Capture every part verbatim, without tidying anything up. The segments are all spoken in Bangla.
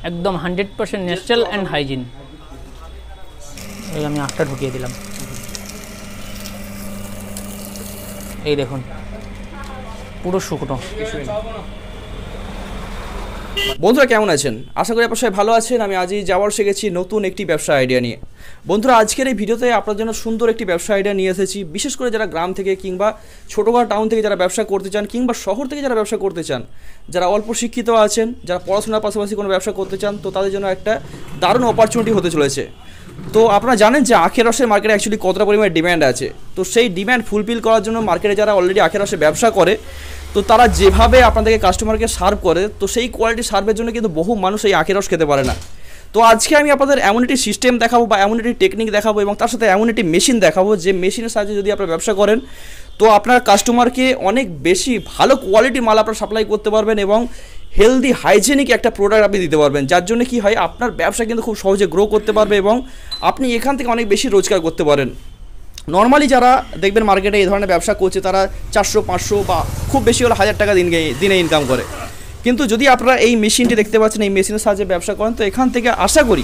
একদম hundred percent natural and hygiene. এই আমি আটটা ঢুকিয়ে দিলাম, এই দেখুন পুরো শুকনো। বন্ধুরা কেমন আছেন? আশা করি আপনার সবাই ভালো আছেন। আমি আজই যাওয়ার শিখেছি নতুন একটি ব্যবসা আইডিয়া নিয়ে। বন্ধুরা আজকের এই ভিডিওতে আপনার জন্য সুন্দর একটি ব্যবসা আইডিয়া নিয়ে এসেছি, বিশেষ করে যারা গ্রাম থেকে কিংবা ছোটোখাটো টাউন থেকে যারা ব্যবসা করতে চান কিংবা শহর থেকে যারা ব্যবসা করতে চান, যারা অল্প শিক্ষিত আছেন, যারা পড়াশোনার পাশাপাশি কোনো ব্যবসা করতে চান, তো তাদের জন্য একটা দারুণ অপরচুনিটি হতে চলেছে। তো আপনারা জানেন যে আখের রসের মার্কেটে অ্যাকচুয়ালি কতটা পরিমাণে ডিম্যান্ড আছে। তো সেই ডিম্যান্ড ফুলফিল করার জন্য মার্কেটে যারা অলরেডি আখের রসের ব্যবসা করে, তো তারা যেভাবে আপনাদেরকে কাস্টমারকে সার্ভ করে, তো সেই কোয়ালিটি সার্ভের জন্য কিন্তু বহু মানুষ এই আখের রস খেতে পারে না। তো আজকে আমি আপনাদের এমন একটি সিস্টেম দেখাবো বা এমন একটি টেকনিক দেখাবো এবং তার সাথে এমন একটি মেশিন দেখাবো, যে মেশিনের সাহায্যে যদি আপনারা ব্যবসা করেন, তো আপনার কাস্টমারকে অনেক বেশি ভালো কোয়ালিটির মাল আপনারা সাপ্লাই করতে পারবেন এবং হেলদি হাইজেনিক একটা প্রোডাক্ট আপনি দিতে পারবেন, যার জন্য কি হয় আপনার ব্যবসা কিন্তু খুব সহজে গ্রো করতে পারবে এবং আপনি এখান থেকে অনেক বেশি রোজগার করতে পারেন। নর্মালি যারা দেখবেন মার্কেটে এই ধরনের ব্যবসা করছে, তারা চারশো পাঁচশো বা খুব বেশি হলে হাজার টাকা দিন দিনে ইনকাম করে। কিন্তু যদি আপনারা এই মেশিনটি দেখতে পাচ্ছেন, এই মেশিনের সাহায্যে ব্যবসা করেন, তো এখান থেকে আশা করি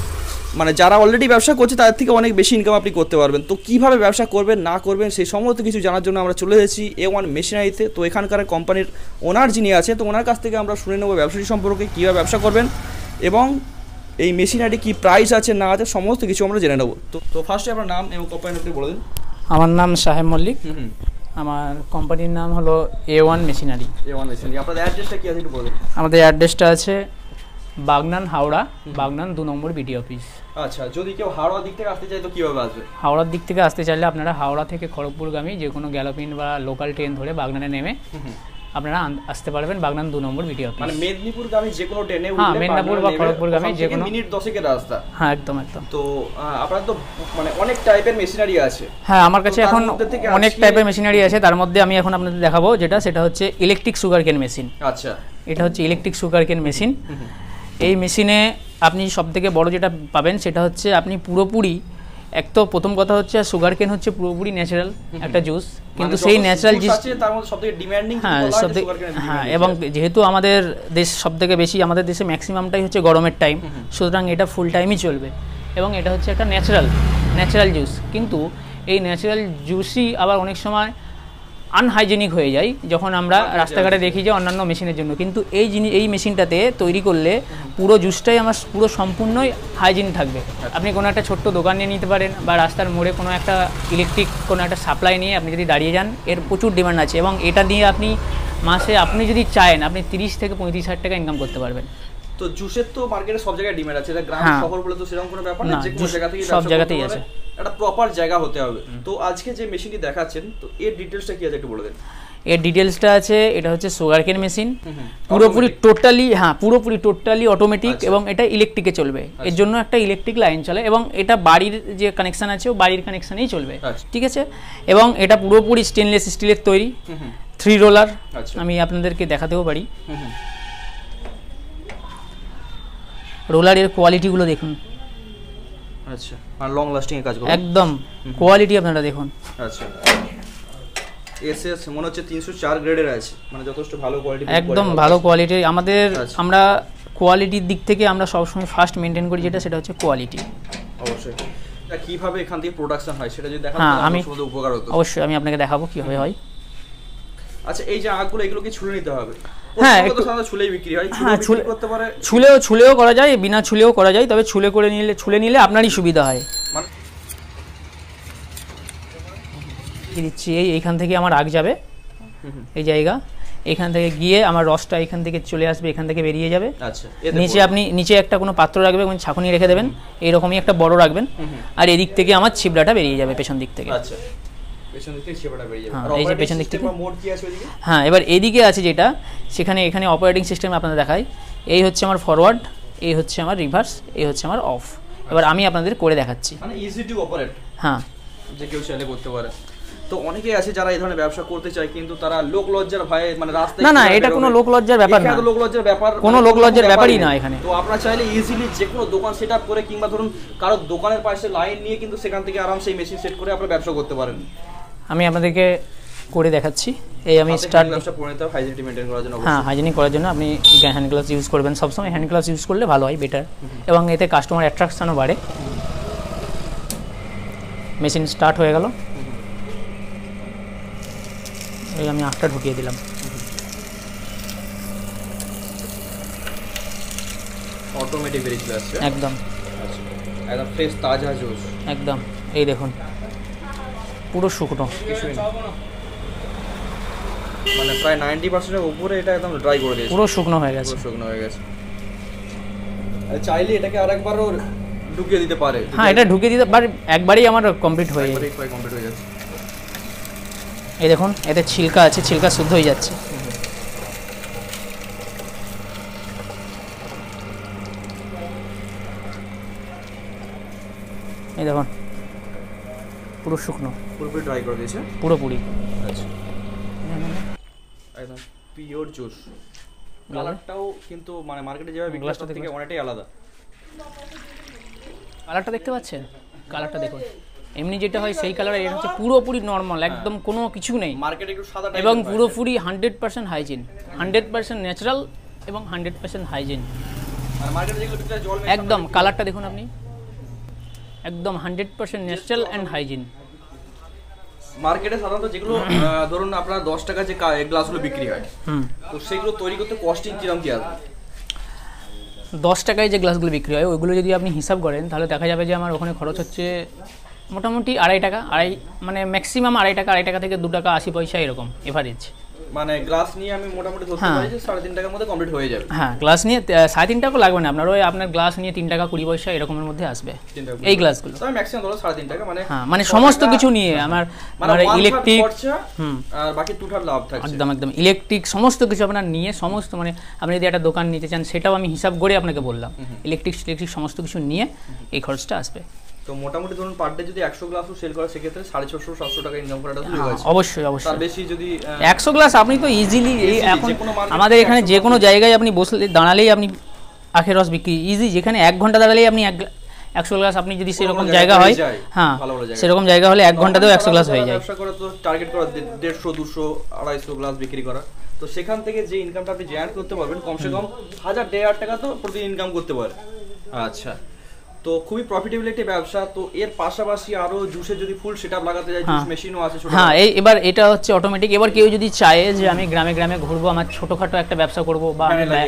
মানে যারা অলরেডি ব্যবসা করছে তাদের থেকে অনেক বেশি ইনকাম আপনি করতে পারবেন। তো কীভাবে ব্যবসা করবেন না করবেন সেই সমস্ত কিছু জানার জন্য আমরা চলে এসেছি এ ওয়ান মেশিনারিতে। তো এখানকার কোম্পানির ওনার যিনি আছে, তো ওনার কাছ থেকে আমরা শুনে নেবো ব্যবসাটি সম্পর্কে, কীভাবে ব্যবসা করবেন এবং এই মেশিনারি কী প্রাইস আছে না আছে সমস্ত কিছু আমরা জেনে নেবো। তো তো ফার্স্টে আপনার নাম এবং কোম্পানি আপনি বলে দিন। আমার নাম সাহেব মল্লিক, আমার কোম্পানির নাম হলো A one machinery. A one machinery. আপনাদের অ্যাড্রেসটা কি আছে একটু বলুন। আমাদের অ্যাড্রেসটা আছে বাগনান, হাওড়া, বাগনান দু নম্বর বিডি অফিস। আচ্ছা, যদি কেউ হাওড়ার দিক থেকে আসতে চায় তো কীভাবে আসবে? হাওড়ার দিক থেকে আসতে চাইলে আপনারা হাওড়া থেকে খড়গপুরগামী যে কোনো গ্যালোপিন বা লোকাল ট্রেন ধরে বাগনানে নেমে আপনারা আসতে পারবেন বাগনান দু নম্বর বিডি অফিস। মানে মেদিনীপুরগামী যে কোনো ট্রেনে উঠলে, হ্যাঁ মেদিনীপুর বা খড়গপুরগামী যে কোনো মিনিট দশেকের রাস্তা। হ্যাঁ একদম একদম। তো আপনার তো মানে অনেক টাইপের মেশিনারি আছে। হ্যাঁ আমার কাছে এখন অনেক টাইপের মেশিনারি আছে, তার মধ্যে আমি এখন আপনাদের দেখাবো যেটা, সেটা হচ্ছে ইলেকট্রিক সুগার কেন মেশিন। আচ্ছা, এটা হচ্ছে ইলেকট্রিক সুগার কেন মেশিন। এই মেশিনে আপনি সবথেকে বড় যেটা পাবেন সেটা হচ্ছে আপনি পুরোপুরি, এক তো প্রথম কথা হচ্ছে সুগার কেন হচ্ছে পুরোপুরি ন্যাচারাল একটা জুস, কিন্তু সেই ন্যাচারাল জুস তার মধ্যে সবথেকে ডিমান্ডিং, হ্যাঁ সবথেকে, হ্যাঁ এবং যেহেতু আমাদের দেশ সবথেকে বেশি, আমাদের দেশে ম্যাক্সিমামটাই হচ্ছে গরমের টাইম, সুতরাং এটা ফুল টাইমই চলবে এবং এটা হচ্ছে একটা ন্যাচারাল ন্যাচারাল জুস। কিন্তু এই ন্যাচারাল জুসই আবার অনেক সময় আনহাইজেনিক হয়ে যায় যখন আমরা রাস্তাঘাটে দেখি যে অন্যান্য মেশিনের জন্য, কিন্তু এই জিনিস এই মেশিনটাতে তৈরি করলে পুরো জুসটাই আমার পুরো সম্পূর্ণই হাইজিন থাকবে। আপনি কোনো একটা ছোট্ট দোকান নিয়ে নিতে পারেন বা রাস্তার মোড়ে কোনো একটা ইলেকট্রিক কোনো একটা সাপ্লাই নিয়ে আপনি যদি দাঁড়িয়ে যান, এর প্রচুর ডিমান্ড আছে এবং এটা দিয়ে আপনি মাসে আপনি যদি চান আপনি তিরিশ থেকে পঁয়ত্রিশ হাজার টাকা ইনকাম করতে পারবেন। তো জুসের তো মার্কেটে সব জায়গায় ডিমান্ড আছে, এটা গ্রাম শহর বলে তো সেরকম কোনো ব্যাপার না, যে কোনো জায়গা থেকে সব জায়গাতেই আছে, একটা প্রপার জায়গা হতে হবে। তো আজকে যে মেশিনটি দেখাচ্ছেন, তো এর ডিটেইলসটা কি আছে একটু বলে দেন। এর ডিটেলসটা আছে, এটা হচ্ছে সুগার কেন মেশিন, পুরোপুরি টোটালি, হ্যাঁ পুরোপুরি টোটালি অটোমেটিক এবং এটা ইলেকট্রিকে চলবে। এর জন্য একটা ইলেকট্রিক লাইন চলে এবং এটা বাড়ির যে কানেকশন আছে ও বাড়ির কানেকশনেই চলবে, ঠিক আছে। এবং এটা পুরোপুরি স্টেনলেস স্টিলের তৈরি, থ্রি রোলার। আমি আপনাদেরকে দেখাতেও পারি, রোলারের কোয়ালিটিগুলো দেখুন। আচ্ছা, আর লং লাস্টিং এর কাজ করে একদম কোয়ালিটি আপনারা দেখুন। আচ্ছা, এসএস মনে হচ্ছে তিনশো চার গ্রেডের আছে, মানে যথেষ্ট ভালো কোয়ালিটি, একদম ভালো কোয়ালিটি। আমাদের আমরা কোয়ালিটির দিক থেকে আমরা সবসময় ফার্স্ট মেনটেন করি যেটা, সেটা হচ্ছে কোয়ালিটি। অবশ্যই। এটা কিভাবে এখান থেকে প্রোডাকশন হয় সেটা যদি দেখান হ্যাঁ আমি খুব উপকার হতো। অবশ্যই আমি আপনাকে দেখাবো কিভাবে হয়। আচ্ছা, এই যে আখগুলো এগুলো কি ছুলে নিতে হবে? হ্যাঁ একটু সাধারণত ছুলেই বিক্রি হয়, ছুলে করতে পারে, ছুলেও ছুলেও করা যায়, বিনা ছুলেও করা যায়, তবে ছুলে করে নিলে ছুলে নিলে আপনারই সুবিধা হয়। মানে দিচ্ছি এই এইখান থেকে আমার আগ যাবে এই জায়গা, এখান থেকে গিয়ে আমার রসটা এখান থেকে চলে আসবে, এখান থেকে বেরিয়ে যাবে। আচ্ছা, নিচে আপনি নিচে একটা কোনো পাত্র রাখবেন, কোনো ছাঁকুনি রেখে দেবেন, এইরকমই একটা বড় রাখবেন, আর এদিক থেকে আমার ছিবড়াটা বেরিয়ে যাবে পেছন দিক থেকে। আচ্ছা, পেছন দিক থেকে ছিবড়াটা বেরিয়ে যাবে। আর এই যে পেছন দিক থেকে মোড কি আছে ওইদিকে? হ্যাঁ, এবার এদিকে আছে যেটা, সেখানে এখানে অপারেটিং সিস্টেম আপনাদের দেখাই। এই হচ্ছে আমার ফরওয়ার্ড, এই হচ্ছে আমার রিভার্স, এই হচ্ছে আমার অফ। এবার আমি আপনাদের করে দেখাচ্ছি, মানে ইজি টু অপারেট, হ্যাঁ যে কেউ চাইলে করতে পারে। তো অনেকেই আছে যারা এই ধরনের ব্যবসা করতে চায়, কিন্তু তারা লোক লজ্জার ভয়ে মানে রাস্তায়, না না এটা কোনো লোক লজ্জার ব্যাপার না, লোক লজ্জার ব্যাপার কোনো লোক লজ্জার ব্যাপারই না এখানে। তো আপনারা চাইলে ইজিলি যে কোনো দোকান সেট আপ করে কিংবা ধরুন কারো দোকানের পাশে লাইন নিয়ে কিন্তু সেখান থেকে আরামসে মেশিন সেট করে আপনারা ব্যবসা করতে পারেন। আমি আপনাদেরকে করে দেখাচ্ছি। এই আমি স্টার্ট গ্লাভসটা পরে নিতে হবে হাইজিনিক মেইনটেইন করার জন্য। হ্যাঁ, হাইজিনিক করার জন্য আপনি হ্যান্ড গ্লাভস ইউজ করবেন সবসময়। হ্যান্ড গ্লাভস ইউজ করলে ভালো হয়, বেটার, এবং এতে কাস্টমার অ্যাট্রাকশনও বাড়ে। মেশিন স্টার্ট হয়ে গেল, এই আমি আটটা ঢুকিয়ে দিলাম। অটোমেটিক বেরিয়ে চলে আসছে একদম একদম ফ্রেশ তাজা জুস একদম। এই দেখুন পুরো শুকনো, কিছুই না, মানে প্রায় নাইনটি পার্সেন্টের উপরে এটা একদম ড্রাই করে দিয়েছে, পুরো শুকনো হয়ে গেছে, পুরো শুকনো হয়ে গেছে। আর চাইলে এটাকে আরেকবারও ঢুকিয়ে দিতে পারে। হ্যাঁ, এটা ঢুকিয়ে দিতে পারে, একবারই আমার কমপ্লিট হয়ে যাবে, একবারই কমপ্লিট হয়ে যাচ্ছে। এই দেখুন এতে ছিলকা আছে, ছিলকা শুদ্ধ হয়ে যাচ্ছে। এই দেখুন পুরো শুকনো, পুরোপুরি ড্রাই করে দিয়েছে পুরোপুরি। আচ্ছা, একদম পিওর জুস। কালারটাও কিন্তু মানে মার্কেটে যেভাবে বিক্রি হয় তার থেকে অনেকটাই আলাদা। কালারটা দেখতে পাচ্ছেন? কালারটা দেখুন, এমনি যেটা হয় সেই কালার, এটা হচ্ছে পুরোপুরি নর্মাল, একদম কোনো কিছু নেই মার্কেটে একটু সাদা এবং পুরোপুরি hundred percent hygiene, hundred percent natural এবং হান্ড্রেড পার্সেন্ট হাইজিন। আর মার্কেটে যেগুলো বিক্রি হয় জল একদম কালারটা দেখুন আপনি, একদম hundred percent natural and hygiene. মার্কেটে সাধারণত যেগুলো ধরুন আপনার দশ টাকা যে গ্লাসগুলো বিক্রি হয়, হুম, তো সেগুলো তৈরি করতে কস্টিং কিরকম কি আসবে? দশ টাকায় যে গ্লাসগুলো বিক্রি হয় ওইগুলো যদি আপনি হিসাব করেন তাহলে দেখা যাবে যে আমার ওখানে খরচ হচ্ছে মোটামুটি আড়াই টাকা, আড়াই মানে ম্যাক্সিমাম আড়াই টাকা, আড়াই টাকা থেকে দু টাকা আশি পয়সা এরকম এভারেজ। মানে গ্লাস নিয়ে আমি মোটামুটি ধরতে পারি যে সাড়ে তিন টাকার মধ্যে কমপ্লিট হয়ে যাবে। হ্যাঁ, গ্লাস নিয়ে সাড়ে তিন টাকা লাগবে না আপনার, ওই আপনার গ্লাস নিয়ে তিন টাকা কুড়ি পয়সা এরকমের মধ্যে আসবে এই গ্লাসগুলো। তো ম্যাক্সিমাম ধরো সাড়ে তিন টাকা, মানে হ্যাঁ, মানে সমস্ত কিছু নিয়ে আমার মানে ইলেকট্রিক, হুম, আর বাকি টু থার্ড লাভ থাকছে। একদম একদম ইলেকট্রিক সমস্ত কিছু আপনার নিয়ে, সমস্ত মানে আপনি যদি একটা দোকান নিতে চান সেটাও আমি হিসাব করে আপনাকে বললাম, ইলেকট্রিক ইলেকট্রিক সমস্ত কিছু নিয়ে এই খরচটা আসবে। তো মোটামুটি ধরুন পার ডে যদি একশো গ্লাসও সেল করে সেক্ষেত্রে সাড়ে ছশো সাতশো টাকা ইনকাম করাটা সুযোগ আছে। অবশ্যই অবশ্যই, তার বেশি যদি একশো গ্লাস আপনি তো ইজিলি এই এখন আমাদের এখানে যে কোনো জায়গায় আপনি বসলে দাঁড়ালেই আপনি আখের রস বিক্রি ইজি, যেখানে এক ঘন্টা দাঁড়ালেই আপনি এক একশো গ্লাস, আপনি যদি সেরকম জায়গা হয়, হ্যাঁ সেরকম জায়গা হলে এক ঘন্টাতেও একশো গ্লাস হয়ে যায়। ব্যবসা করে তো টার্গেট করা দেড়শো দুশো আড়াইশো গ্লাস বিক্রি করা, তো সেখান থেকে যে ইনকামটা আপনি জেনারেট করতে পারবেন কমসে কম হাজার দেড় হাজার টাকা তো প্রতিদিন ইনকাম করতে পারে। আচ্ছা, তো খুবই প্রফিটেবল একটা ব্যবসা। তো এর পাশাপাশি আরো জুসের যদি ফুল সেটআপ লাগাতে যায়, জুস মেশিনও আছে ছোট। হ্যাঁ, এই এবার এটা হচ্ছে অটোমেটিক। এবার কেউ যদি চায় যে আমি গ্রামে গ্রামে ঘুরবো, আমার ছোটখাটো একটা ব্যবসা করব বা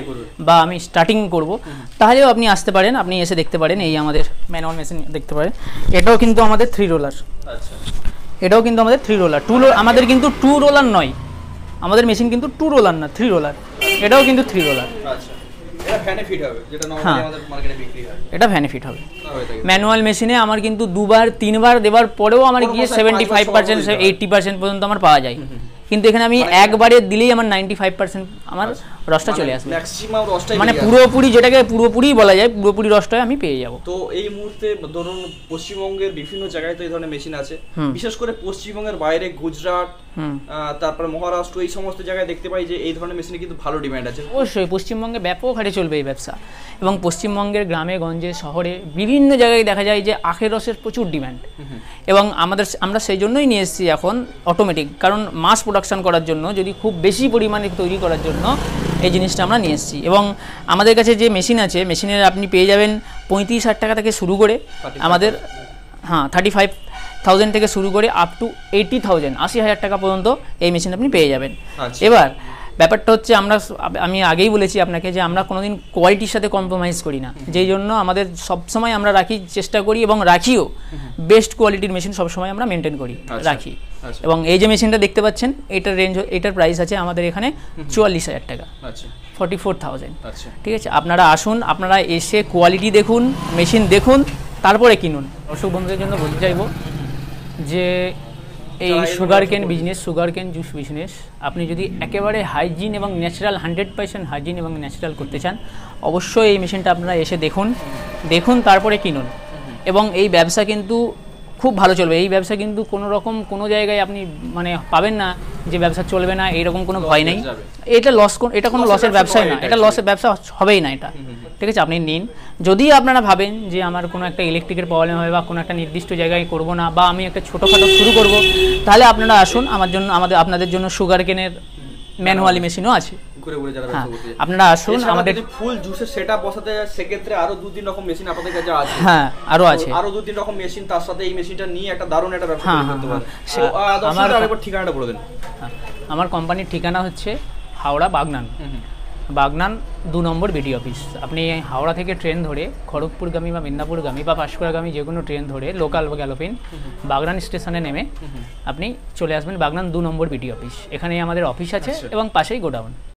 বা আমি স্টার্টিং করব, তাহলেও আপনি আসতে পারেন, আপনি এসে দেখতে পারেন। এই আমাদের ম্যানুয়াল মেশিন দেখতে পারেন, এটাও কিন্তু আমাদের থ্রি রোলার। আচ্ছা, এটাও কিন্তু আমাদের থ্রি রোলার, টু আমাদের কিন্তু টু রোলার নয়, আমাদের মেশিন কিন্তু টু রোলার না, থ্রি রোলার। এটাও কিন্তু থ্রি রোলার। আচ্ছা, এটা ভ্যানে ফিট হবে, যেটা নরমালি আমাদের মার্কেটে বিক্রি হয়। এটা ভ্যানে ফিট হবে। ম্যানুয়াল মেশিনে আমার কিন্তু দুবার তিনবার দেওয়ার পরেও আমার গিয়ে seventy five percent eighty percent পর্যন্ত আমার পাওয়া যায়, কিন্তু এখানে আমি একবারে দিলেই আমার নাইনটি ফাইভ পার্সেন্ট আমার রসটা চলে আসবে, ম্যাক্সিমাম রসটাই, মানে পুরোপুরি যেটাকে পুরোপুরি বলা যায়, পুরোপুরি রসটাই আমি পেয়ে যাব। তো এই মুহূর্তে ধরুন পশ্চিমবঙ্গের বিভিন্ন জায়গায় তো এই ধরনের মেশিন আছে, বিশেষ করে পশ্চিমবঙ্গের বাইরে গুজরাট, তারপর মহারাষ্ট্র, এই সমস্ত জায়গায় দেখতে পাই যে এই ধরনের মেশিনে কিন্তু ভালো ডিমান্ড আছে। অবশ্যই পশ্চিমবঙ্গে ব্যাপক হারে চলবে এই ব্যবসা, এবং পশ্চিমবঙ্গের গ্রামে গঞ্জে শহরে বিভিন্ন জায়গায় দেখা যায় যে আখের রসের প্রচুর ডিমান্ড, এবং আমাদের আমরা সেই জন্যই নিয়ে এসেছি এখন অটোমেটিক, কারণ মাস প্রোডাকশন করার জন্য, যদি খুব বেশি পরিমাণে তৈরি করার জন্য এই জিনিসটা আমরা নিয়ে এসেছি। এবং আমাদের কাছে যে মেশিন আছে, মেশিনের আপনি পেয়ে যাবেন পঁয়ত্রিশ হাজার টাকা থেকে শুরু করে আমাদের, হ্যাঁ থার্টি ফাইভ থাউজেন্ড থেকে শুরু করে আপ টু এইটি থাউজেন্ড আশি হাজার টাকা পর্যন্ত এই মেশিন আপনি পেয়ে যাবেন। এবার ব্যাপারটা হচ্ছে আমরা, আমি আগেই বলেছি আপনাকে যে আমরা কোনোদিন কোয়ালিটির সাথে কম্প্রোমাইজ করি না, যেই জন্য আমাদের সবসময় আমরা রাখি, চেষ্টা করি এবং রাখিও, বেস্ট কোয়ালিটির মেশিন সবসময় আমরা মেনটেন করি, রাখি। এবং এই যে মেশিনটা দেখতে পাচ্ছেন, এটার রেঞ্জ, এটার প্রাইস আছে আমাদের এখানে চুয়াল্লিশ হাজার টাকা, ফর্টি ফোর থাউজেন্ড। ঠিক আছে, আপনারা আসুন, আপনারা এসে কোয়ালিটি দেখুন, মেশিন দেখুন, তারপরে কিনুন। দর্শক বন্ধুদের জন্য বলতে চাইবো যে এই সুগার কেন বিজনেস, সুগার কেন জুস বিজনেস, আপনি যদি একেবারে হাইজিন এবং ন্যাচারাল, হান্ড্রেড পার্সেন্ট হাইজিন এবং ন্যাচারাল করতে চান, অবশ্যই এই মেশিনটা আপনারা এসে দেখুন, দেখুন তারপরে কিনুন। এবং এই ব্যবসা কিন্তু খুব ভালো চলবে এই ব্যবসা, কিন্তু কোনো রকম কোনো জায়গায় আপনি মানে পাবেন না যে ব্যবসা চলবে না, এইরকম কোনো ভয় নেই। এটা লস, এটা কোনো লসের ব্যবসাই না, এটা লসের ব্যবসা হবেই না এটা, ঠিক আছে? আপনি নিন। যদি আপনারা ভাবেন যে আমার কোনো একটা ইলেকট্রিকের প্রবলেম হবে বা কোনো একটা নির্দিষ্ট জায়গায় করব না, বা আমি একটা ছোটোখাটো শুরু করব, তাহলে আপনারা আসুন আমার জন্য, আমাদের আপনাদের জন্য সুগার কেনের ম্যানুয়ালি মেশিনও আছে। ঘুরে ঘুরে যারা হ্যাঁ, ব্যবসা করতে চায়। আপনারা আসুন আমাদের ফুল জুসের সেটআপ বসাতে যায়, সেক্ষেত্রে আরো দু তিন রকম মেশিন আপনাদের কাছে আছে। হ্যাঁ, আরো আছে, আরো দু তিন রকম মেশিন, তার সাথে এই মেশিনটা নিয়ে একটা দারুণ একটা ব্যবসা হ্যাঁ, করতে পারেন। হ্যাঁ, তো আমার দর্শকদের আরেকবার ঠিকানাটা বলে দেন। হ্যাঁ, আমার কোম্পানির ঠিকানা হচ্ছে হাওড়া বাগনান, বাগনান দু নম্বর বিডি অফিস। আপনি হাওড়া থেকে ট্রেন ধরে খড়গপুরগামী বা মেদিনীপুরগামী বা পাঁশকুড়াগামী যে কোনো ট্রেন ধরে লোকাল বা গ্যালোপিন বাগনান স্টেশনে নেমে আপনি চলে আসবেন বাগনান দু নম্বর বিডি অফিস। এখানে আমাদের অফিস আছে এবং পাশেই গোডাউন।